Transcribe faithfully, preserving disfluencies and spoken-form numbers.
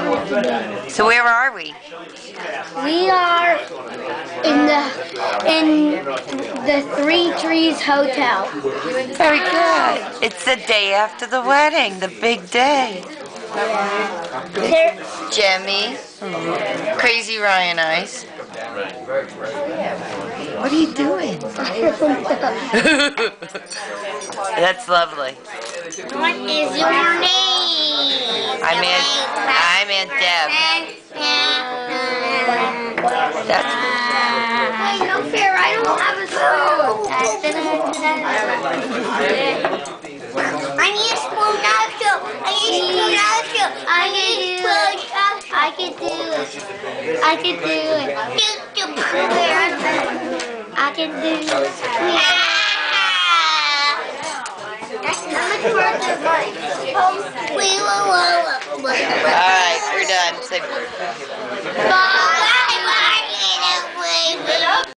So where are we? We are in the in the Three Trees Hotel. Very good. It's the day after the wedding, the big day. There, Jemmy, Crazy Ryan Ice. What are you doing? That's lovely. what is your name? I'm Aunt, I'm Aunt Deb. That's, Wait, no fair. I don't have a spoon. I need a spoon also. I need a spoon also. I need a spoon. I can do it. I can do it. I can do it. That's how much worth is mine. all right, we're done. Say